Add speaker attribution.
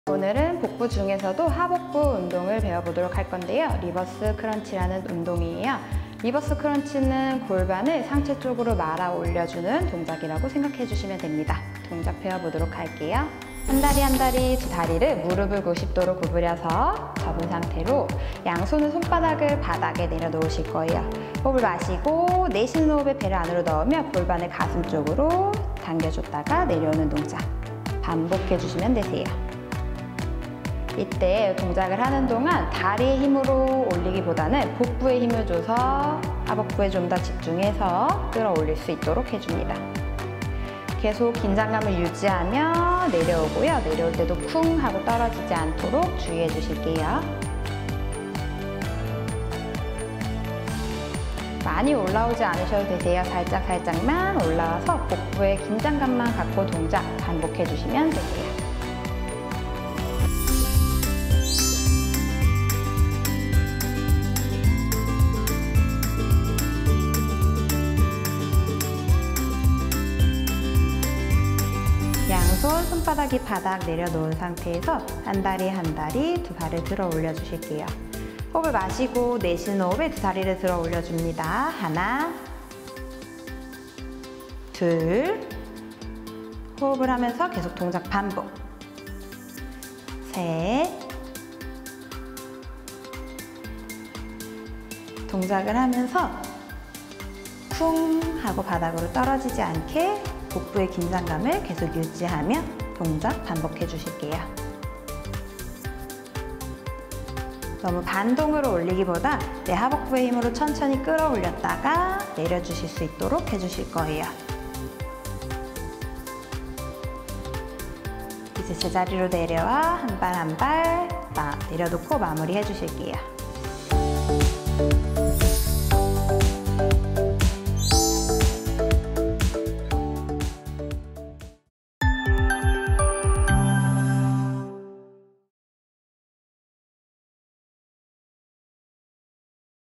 Speaker 1: 오늘은 복부 중에서도 하복부 운동을 배워보도록 할 건데요. 리버스 크런치라는 운동이에요. 리버스 크런치는 골반을 상체 쪽으로 말아 올려주는 동작이라고 생각해 주시면 됩니다. 동작 배워보도록 할게요. 한 다리 두 다리를 무릎을 90도로 구부려서 접은 상태로 양손은 손바닥을 바닥에 내려놓으실 거예요. 호흡을 마시고 내쉬는 호흡에 배를 안으로 넣으며 골반을 가슴 쪽으로 당겨줬다가 내려오는 동작 반복해 주시면 되세요. 이때 동작을 하는 동안 다리의 힘으로 올리기보다는 복부에 힘을 줘서 하복부에 좀 더 집중해서 끌어올릴 수 있도록 해줍니다. 계속 긴장감을 유지하며 내려오고요. 내려올 때도 쿵 하고 떨어지지 않도록 주의해 주실게요. 많이 올라오지 않으셔도 되세요. 살짝만 올라와서 복부에 긴장감만 갖고 동작 반복해 주시면 되세요. 양손 손바닥이 바닥 내려놓은 상태에서 한 다리 두 발을 들어 올려 주실게요. 호흡을 마시고 내쉬는 호흡에 두 다리를 들어 올려줍니다. 하나, 둘, 호흡을 하면서 계속 동작 반복. 셋, 동작을 하면서 쿵 하고 바닥으로 떨어지지 않게 복부의 긴장감을 계속 유지하며 동작 반복해 주실게요. 너무 반동으로 올리기보다 내 하복부의 힘으로 천천히 끌어올렸다가 내려주실 수 있도록 해주실 거예요. 이제 제자리로 내려와 한 발 한 발 내려놓고 마무리 해주실게요.